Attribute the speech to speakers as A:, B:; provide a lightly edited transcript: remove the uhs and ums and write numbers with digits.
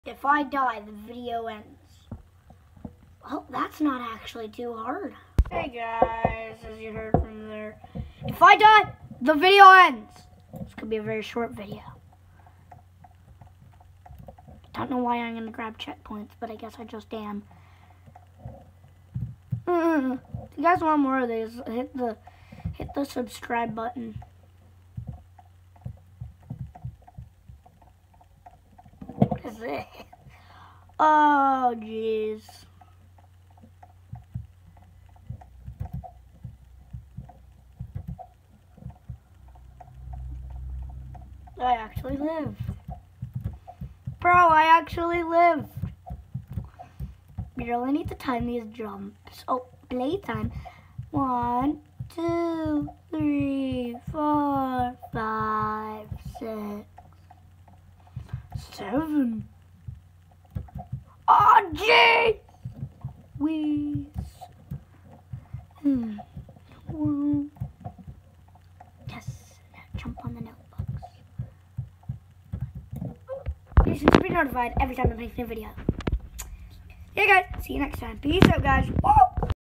A: If I die, the video ends. Well, that's not actually too hard. Hey guys, as you heard from there, if I die, the video ends. This could be a very short video. Don't know why I'm gonna grab checkpoints, but I guess I just am. If you guys want more of these, hit the subscribe button. What is it? Oh jeez. I actually live. Bro, I actually live. We really need to time these jumps. Oh, playtime. 1, 2, 3, 4, 5, 6, 7. Oh, jeez! Wheeze. Yes, now jump on the notebooks. You should be notified every time I make a new video. Yeah, guys. See you next time. Peace out, guys. Woo!